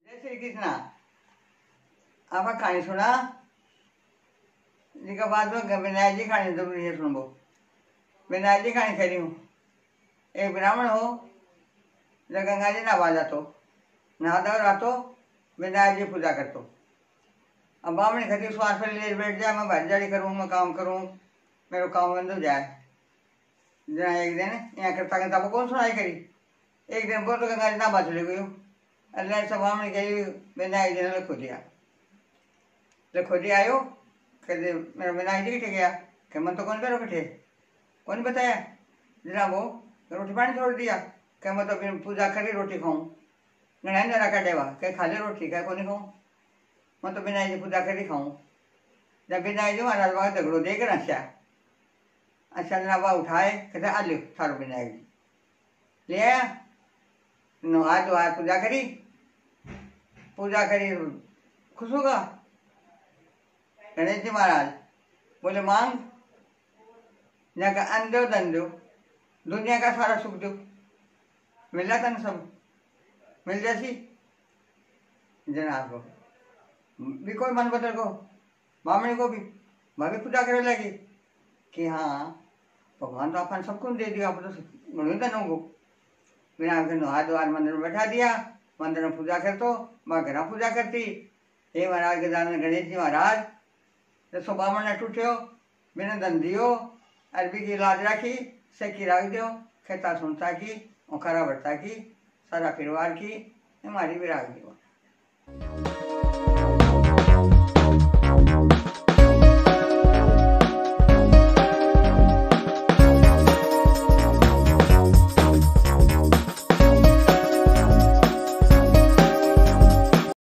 जय श्री कृष्णा। आपा कहानी सुना जिसका बाद में विनायक जी कहानी जरूरी है सुनबो। विनायक जी कहानी करी हूँ। एक ब्राह्मण हो जो गंगा जी नहा जातो, नहाता रातो विनायक जी पूजा करतो। अब ब्राह्मण खती श्वास पर ले बैठ जाए, मैं भाईजारी करूँ, मैं काम करूँ, मेरे काम बंद हो जाए। जहाँ एक दिन यहाँ करता करता कौन सुनाई करी। एक दिन बोल तो गंगा जी नहा चले गई। अल्लाह सब ब्राह्मण गई विनायक जी ने लिखो दिया आयो कहते मेरा विनायक जी किटे गया। कि मन तो कौन करो किटे कौन बताया जनाब वो रोटी पानी छोड़ दिया। क्या मैं तो पूजा करी रोटी खाऊं नहीं ना रखा देवा क्या खा ले रोटी क्या कौन खाऊं। मैं तो विनायक जी पूजा करी खाऊं। जब विनायक जी महाराज बाबा झगड़ो देकर अच्छा जनाब उठाए कहते आ लो थारो विनायक जी ले आया। नहा धोआ पूजा करी खुश होगा। गणेश जी महाराज बोले मांग न का अन्न दो धन दो, दुनिया का सारा सुख दो, मिला था न सब मिल जैसी। जनाब को भी कोई मन बदल को ब्राह्मणी को भी भाभी पूजा करे लगी कि हाँ भगवान तो अपन सबको दे दिया, आप तो गणों धनों को बिना नहा धोआ मंदिर में बैठा दिया। मंदिर में पूजा कर तो माँ घर पूजा करती। हे महाराज गजानन गणेश जी महाराज जसो ब्राह्मण ने टूटो बिना धन दियो अरबी की लाज रखी सेकी रख दो खेता सुनता की खरा भरता की सारा परिवार की हमारी भी राख दियो।